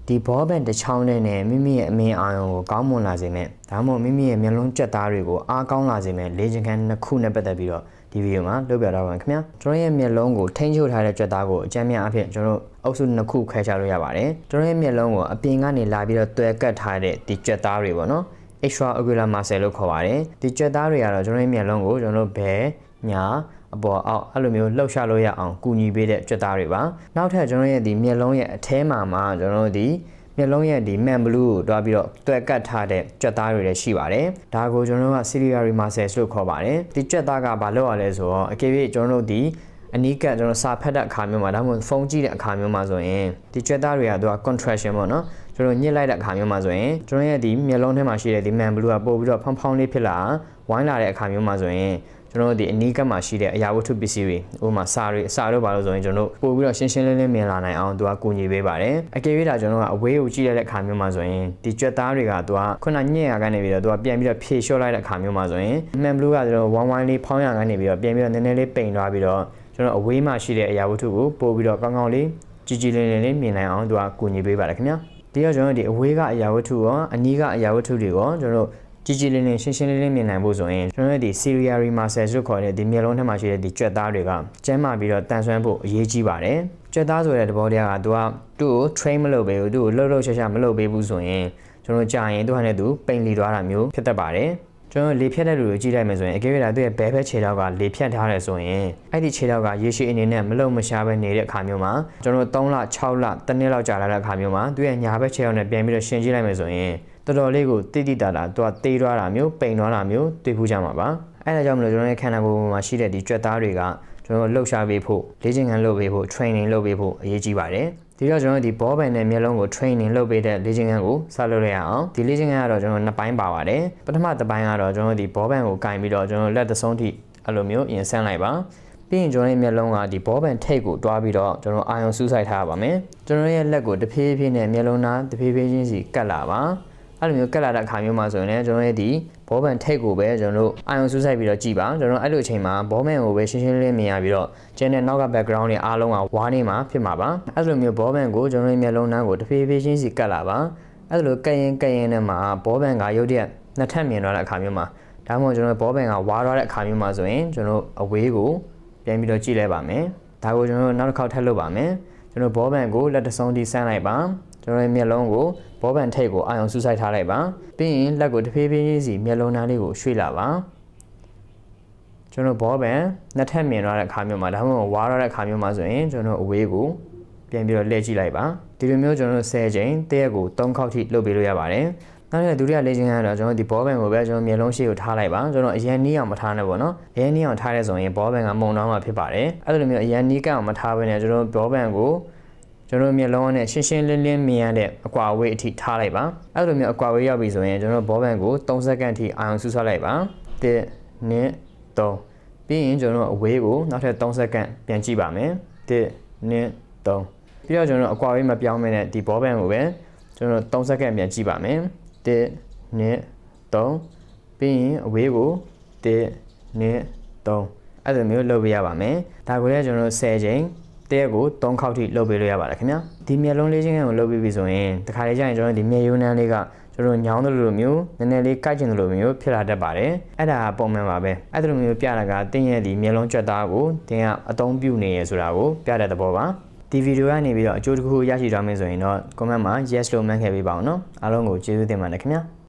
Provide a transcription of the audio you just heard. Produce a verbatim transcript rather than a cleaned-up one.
ဒီဘောဘန်တစ်ချောင်းနဲ့နဲ့မိမိရဲ့အမင်းအာရုံကိုကောင်းမွန်လာစေမယ်ဒါမှမဟုတ်မိမိရဲ့မျက်လုံးကြက်သားတွေကိုအားကောင်းလာစေမယ်လေ့ကျင့်ခန်းနှစ်ခုနဲ့ပတ်သက်ပြီးတော့ဒီဗီဒီယိုမှာလုပ်ပြတော့ပါမယ်ခင်ဗျာကျွန်တော်ရဲ့မျက်လုံးကိုထိန်းချုပ်ထားတဲ့ကြက်သားကိုအကျဉ်းများအဖြစ်ကျွန်တော်အုပ်စုနှစ်ခုခွဲခြားလို့ရပါတယ်ကျွန်တော်ရဲ့မျက်လုံးကိုအပြင်ကနေလာပြီးတော့တွဲကပ်ထားတဲ့ဒီကြက်သားတွေပေါ့နော် extraocular muscle လို့ခေါ်ပါတယ်ဒီကြက်သားတွေကတော့ကျွန်တော်ရဲ့မျက်လုံးကိုကျွန်တော်ဘယ်ညာအပေါ်အောက်အဲ့လိုမျိုးလှုပ်ရှားလို့ရအောင်ကူညီပေးတဲ့ကြက်သားတွေပါနောက်ထပ်ကျွန်တော်ရဲ့ဒီမျက်လုံးရဲ့အထဲမှာမှာကျွန်တော်တို့ဒီမျက်လုံးရဲ့ဒီ man blue ကိုတွားပြီးတော့တွဲကပ်ထားတဲ့ကြက်သားတွေလည်းရှိပါတယ်ဒါကိုကျွန်တော်တို့က ciliary muscles လို့ခေါ်ပါတယ်ဒီကြက်သားကဘာလုပ်ရလဲဆိုတော့အကယ်၍ကျွန်တော်တို့ဒီအနီးကပ်ကျွန်တော်စာဖတ်တဲ့အခါမျိုးမှာဒါမှမဟုတ်ဖုန်းကြည့်တဲ့အခါမျိုးမှာဆိုရင်ဒီကြက်သားတွေကသူက contraction ပေါ့နော်ကျွန်တော်ညှစ်လိုက်တဲ့အခါမျိုးမှာဆိုရင်ကျွန်တော်ရဲ့ဒီမျက်လုံးထဲမှာရှိတဲ့ဒီ man blue ကပို့ပြီးတော့ဖောင်းဖောင်းလေးဖြစ်လာဝိုင်းလာတဲ့အခါမျိုးမှာဆိုရင်ကျွန်တော်တို့ဒီအနီးကပ်မှာရှိတဲ့အရာဝတ္ထုပစ္စည်းတွေဥပမာစာတွေအစာတို့ပါလို့ဆိုရင်ကျွန်တော်တို့ပို့ပြီးတော့ရှင်းရှင်းလင်းလင်းမြင်လာနိုင်အောင်သူကကူညီပေးပါတယ်အကယ်၍ဒါကျွန်တော်ကအဝေးကိုကြည့်ရတဲ့အခါမျိုးမှာဆိုရင်ဒီကြွက်သားတွေကသူကခုနညက်ရကနေပြီးတော့သူကပြန်ပြီးတော့ဖြေလျှော့လိုက်တဲ့အခါမျိုးမှာဆိုရင် man blue ကကျွန်တော်ဝိုင်းဝိုင်းလေးဖောင်းရကနေပြီးတော့ပြန်ပြီးတော့နည်းနည်းလေးပိန်သွားပြီးတော့ကျွန်တော်အဝေးမှာရှိတဲ့အရာဝတ္ထုကိုပို့ပြီးတော့ကောင်းကောင်းလေးကြည်ကြည်လင်းလင်းလေးမြင်နိုင်အောင်သူကကူညီပေးပါတယ်ခင်ဗျာဒီတော့ကျွန်တော်ဒီအဝေးကအရာဝတ္ထုရောအနီးကအရာဝတ္ထုတွေရောကျွန်တော်ကြည်ကြည်လင်းလင်းရှင်းရှင်းလင်းလင်းမြင်နိုင်ဖို့ဆိုရင်ကျွန်တော်တို့ဒီ ciliary muscles လို့ခေါ်တဲ့ဒီမျက်လုံးထဲမှာရှိတဲ့ဒီကြွက်သားတွေကကျန်းမာပြီးတော့တန်ဆွမ်းဖို့အရေးကြီးပါတယ်ကြွက်သားဆိုတဲ့သဘောတရားကသူကသူ့ကို train မလုပ်ပေးဘူးသူ့ကိုလှုပ်လှုပ်ရှားရှားမလုပ်ပေးဘူးဆိုရင်ကျွန်တော်ကြာရင်သူ့ဟာနဲ့သူပိန်လီသွားတာမျိုးဖြစ်တတ်ပါတယ်ကျွန်တော်လေဖြတ်တဲ့လူကိုကြည့်လိုက်မယ်ဆိုရင်အကယ်၍ဒါသူ့ရဲ့ဘဲဘဲခြေထောက်ကလေဖြတ်ထားတယ်ဆိုရင်အဲ့ဒီခြေထောက်ကရေရှည်အနေနဲ့မလုံမရှားပဲနေတဲ့အခါမျိုးမှာကျွန်တော်သုံးလခြောက်လတစ်နှစ်လောက်ကြာလာတဲ့အခါမျိုးမှာသူ့ရဲ့ညာဘက်ခြေထောက်နဲ့ပြန်ပြီးတော့ရှင်းကြည့်လိုက်မယ်ဆိုရင်တော်တော်လေးကိုတိတိတတာသူကတေးသွားတာမျိုးပိန်သွားတာမျိုးတွေ့ဖူးကြမှာပါအဲဒါကြောင့်မလို့ကျွန်တော်ရဲ့ခန္ဓာကိုယ်မှာရှိတဲ့ဒီကြွက်သားတွေကကျွန်တော်လှုပ်ရှားပေးဖို့လေ့ကျင့်ခန်းလုပ်ပေးဖို့ training လုပ်ပေးဖို့အရေးကြီးပါတယ်ဒီတော့ကျွန်တော်ဒီဘောပန်နဲ့မျက်လုံးကို training လုပ်ပေးတဲ့လေ့ကျင့်ခန်းကိုစလုပ်ရအောင်ဒီလေ့ကျင့်ခန်းကတော့ကျွန်တော်နှစ်ပိုင်းပါပါတယ်ပထမတစ်ပိုင်းကတော့ကျွန်တော်ဒီဘောပန်ကိုကင်ပြီးတော့ကျွန်တော်လက်သဆုံးထိအဲ့လိုမျိုးရင်ဆန်းလိုက်ပါပြီးရင်ကျွန်တော်ရဲ့မျက်လုံးကဒီဘောပန်ထိပ်ကိုတွားပြီးတော့ကျွန်တော်အာရုံစူးစိုက်ထားပါမယ်ကျွန်တော်ရဲ့လက်ကိုတဖြည်းဖြည်းနဲ့မျက်လုံးသားတဖြည်းဖြည်းချင်းစီကတ်လာပါအဲ့လိုမျိုးကက်လာတဲ့အခါမျိုးမှာဆိုရင်လည်းကျွန်တော်ရဲ့ဒီဘောပန်ထိပ်ကိုပဲကျွန်တော်တို့အာရုံစူးစိုက်ပြီးတော့ကြည့်ပါကျွန်တော်အဲ့လိုအချိန်မှာဘောပန်ကိုပဲရှင်းရှင်းလင်းလင်းမြင်ရပြီးတော့ကျန်တဲ့နောက်က background တွေအားလုံးကဝါးနေမှာဖြစ်မှာပါအဲ့လိုမျိုးဘောပန်ကိုကျွန်တော်ရဲ့မျက်လုံးသားကိုတဖြည်းဖြည်းချင်းစီကတ်လာပါအဲ့လိုကက်ရင်ကက်ရင်နဲ့မှာဘောပန်ကရုတ်တရက်နှစ်ထပ်မြင်သွားတဲ့အခါမျိုးမှာဒါမှမဟုတ်ကျွန်တော်ဘောပန်ကဝါးသွားတဲ့အခါမျိုးမှာဆိုရင်ကျွန်တော်အဝေးကိုပြန်ပြီးတော့ကြည့်လိုက်ပါမယ်ဒါကိုကျွန်တော်နောက်တစ်ခေါက်ထပ်လုပ်ပါမယ်ကျွန်တော်ဘောပန်ကိုလက်တဆုံးထိဆန်းလိုက်ပါကျွန်တော်ရဲ့မျက်လုံးကိုဘောပန်ထိပ်ကိုအာရုံစူးစိုက်ထားလိုက်ပါပြီးရင်လက်ကိုတဖြည်းဖြည်းချင်းစီမျက်လုံးသားလေးကိုရွှေ့လာပါကျွန်တော်ဘောပန်နှစ်ထပ်မြင်သွားတဲ့အခါမျိုးမှာဒါမှမဟုတ်ဝါးသွားတဲ့အခါမျိုးမှာဆိုရင်ကျွန်တော်အဝေးကိုပြန်ပြီးတော့လှည့်ကြည့်လိုက်ပါဒီလိုမျိုးကျွန်တော်ဆယ်ချိန်တရက်ကိုသုံးခေါက်ထိလုပ်ပေးလို့ရပါတယ်နောက်ထပ်ဒုတိယလေ့ကျင့်ခန်းကတော့ကျွန်တော်ဒီဘောပန်ကိုပဲကျွန်တော်မျက်လုံးရှေ့ကိုထားလိုက်ပါကျွန်တော်အရင်နီးအောင်မထားနဲ့ပေါ့နော်အရင်နီးအောင်ထားရဲဆိုရင်ဘောပန်ကမှုန်တော့မှာဖြစ်ပါတယ်အဲ့လိုမျိုးအရင်နီးကအောင်မထားဘဲနဲ့ကျွန်တော်ဘောပန်ကိုကျွန်တော်မျက်လုံးနဲ့ရှင်းရှင်းလင်းလင်းမြင်ရတဲ့အကွာအဝေးအထိထားလိုက်ပါအဲ့လိုမျိုးအကွာအဝေးရောက်ပြီဆိုရင်ကျွန်တော်ဘောပန်ကိုသုံးစက္ကန့်ထိအာရုံစူးစိုက်လိုက်ပါတစ် နှစ် သုံးပြီးရင်ကျွန်တော်အဝေးကိုနောက်ထပ်သုံးစက္ကန့်ပြန်ကြည့်ပါမယ်တစ် နှစ် သုံးပြီးတော့ကျွန်တော်အကွာအဝေးမပြောင်းမနဲ့ဒီဘောပန်ကိုပဲကျွန်တော်သုံးစက္ကန့်ပြန်ကြည့်ပါမယ်တစ် နှစ် သုံးပြီးရင်အဝေးကိုတစ် နှစ် သုံးအဲ့လိုမျိုးလုပ်ပေးရပါမယ်ဒါကိုလည်းကျွန်တော်ဆယ်ချိန်တရက်ကိုသုံးခေါက်ထိလုပ်ပေးလို့ရပါတယ်ခင်ဗျာဒီမျက်လုံးလေးချင်းကိုလုပ်ပြီးပြီဆိုရင်တခါလေကျရင်ကျွန်တော်ဒီမျက်ရိုးနှမ်းလေးကကျွန်တော်ညောင်းတယ်လို့မျိုးနည်းနည်းလေးကိုက်ကျင်တယ်လို့မျိုးဖြစ်လာတတ်ပါတယ်အဲ့ဒါပုံမှန်ပါပဲအဲ့လိုမျိုးပြတာကတင်းရဲ့ဒီမျက်လုံးကြွက်သားကိုတင်းကအသုံးပြုနေရဆိုတာကိုပြတဲ့သဘောပါဒီဗီဒီယိုကနေပြီးတော့အကျိုးတစ်ခုရရှိသွားမယ်ဆိုရင်တော့ comment မှာ yes လို့မှတ်ခဲ့ပေးပါအောင်နော်အားလုံးကိုကျေးဇူးတင်ပါတယ်ခင်ဗျာ